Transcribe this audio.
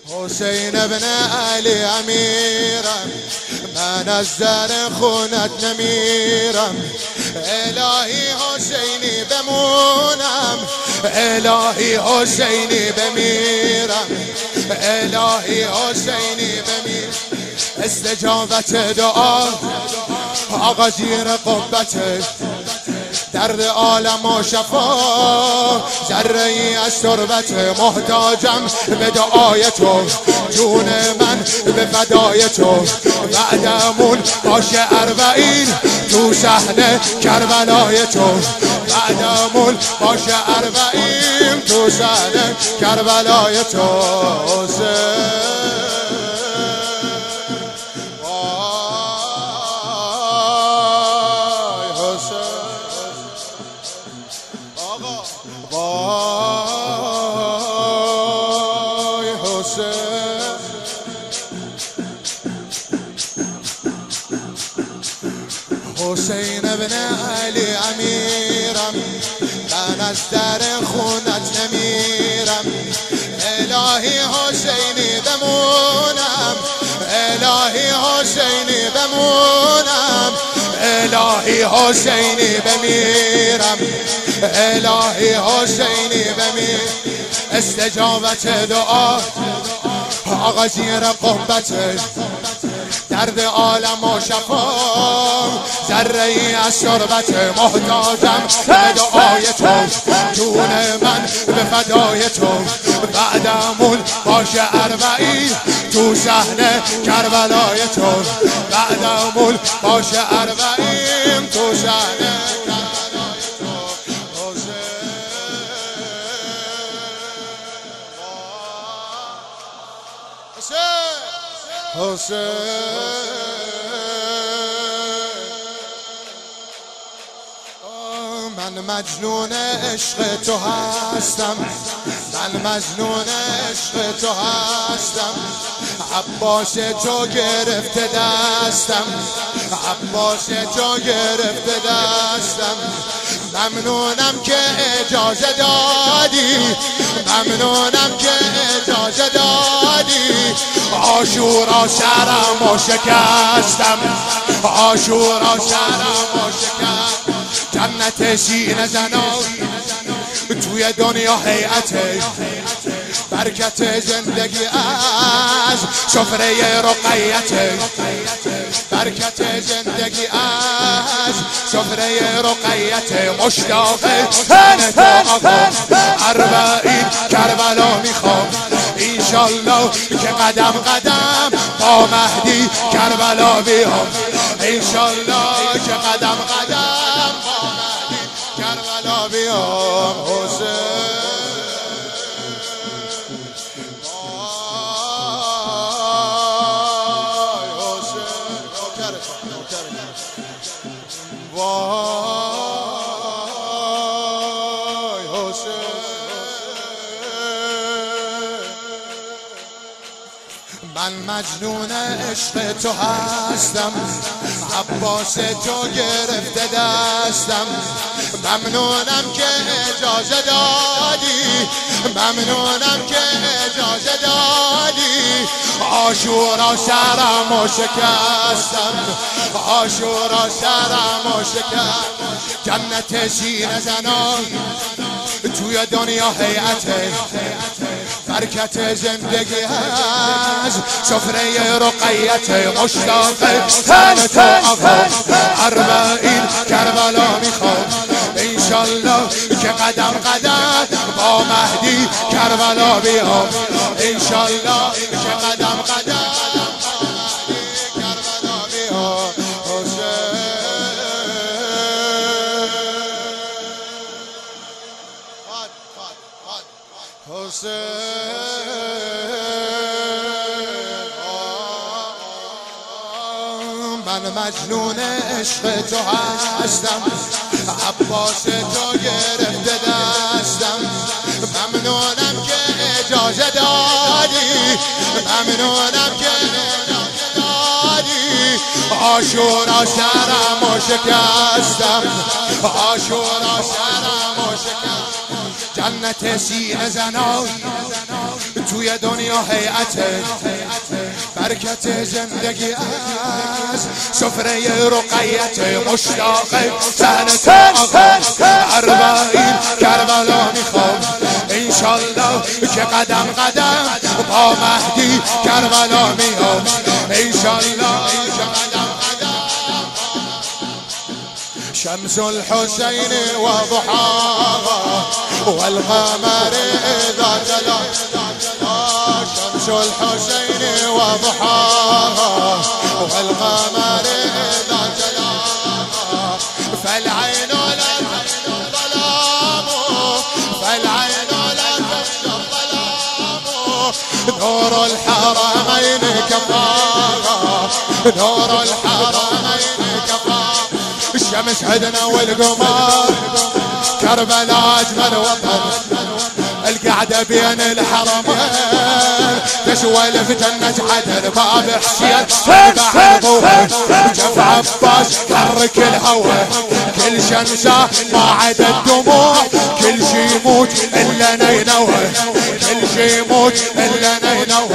حسین ابن علی امیرم، من از در خونت نمیرم. الهی حسینی بمونم، الهی حسینی بمیرم، الهی حسینی بمیرم. استجابت دعا آقا زیر قبته، درد عالم و شفا ذره ای از تربت. محتاجم به دعای تو، جون من به فدای تو. بعدمون باشه اربعین تو صحنه کربلای تو. بعدمون باشه اربعین تو صحنه کربلای تو. حسین ابن علی امیرم، من از در خونت نمیرم. الهی حسینی بمونم، الهی حسینی بمونم، الهی حسینی بمیرم، الهی حسینی بمیرم. استجابت دعا آقا زیر قبته، درد عالم و شفا ذره ای از شربت. محتاجم به دعای تو، جون من به فدای تو. بعدمون باشه اربعین تو صحنه کربلای تو. بعدمون باشه اربعین تو صحنه کربلای تو. حسین من مجنون عشق تو هستم، من مجنون عشق تو هستم. عباس تو گرفته دستم، عباس تو گرفته دستم. ممنونم که اجازه دادی، ممنونم که اجازه دادی. عاشورا سرمو شکستم، عاشورا سرمو شکستم. جنت سینه زنان توی دنیا هیئته، برکت زندگی از سفره رقیته، برکت زندگی از سفره رقیته. مشتاق تن تو آقا اربعین کربلا میخوام. انشالله که قدم قدم با مهدی کربلا بیام. انشالله که قدم قدم با مهدی کربلا بیام. من مجنون عشق تو هستم، عباس تو گرفته دستم. ممنونم که اجازه دادی، ممنونم که اجازه دادی. عاشورا سرمو شکستم، عاشورا سرمو شکستم. جنت سینه زنان توی دنیا هیئته، برکت زندگی هست سفره رقیت. مشتاق تن تو آقا اربعین کربلا میخوام. انشالله که قدم قدم با مهدی کربلا بیام. انشالله که قدم قدم با مهدی کربلا بیام. من مجنون عشق تو هستم، عباس تو گرفته دستم. ممنونم که اجازه دادی، ممنونم که اجازه دادی. عاشورا سرمو شکستم، عاشورا سرمو شکستم. جنت سینه زنان توی دنیا هیئته برکت زندگی از سفره رقیت مشتاق زنت آقا اربعین کربلا میخوام انشالله که قدم قدم با مهدی کربلا میام انشالله که قدم قدم شمس الحسین و ضحاها والقمر اذا تلا شمس الحسين وضحاها والقمر إذا جلاها فالعين لا تخشى الظلام فالعين لا تخشى الظلام نور الحرمين كفاها نور الحرمين كفاها الشمس عدنا والقمر كربلاء أجمل وطن القعدة بين الحرمين تسولف جنة عدن باب حسين بعد ضوء جف عباس حرك الهوى كل شمسة ما عدا الدموع كل شي يموت إلا نينوى كل شي يموت إلا نينوى